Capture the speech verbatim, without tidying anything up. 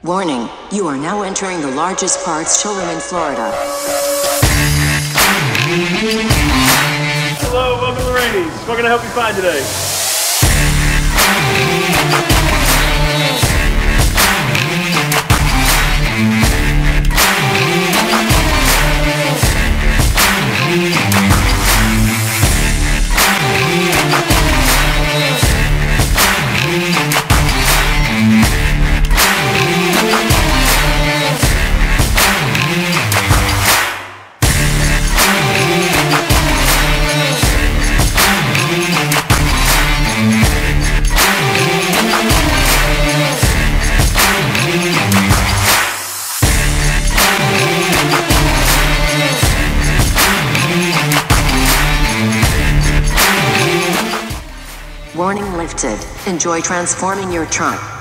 Warning, you are now entering the largest parts showroom in Florida. Hello, welcome to Raney's. What can I help you find today? Warning lifted. Enjoy transforming your trunk.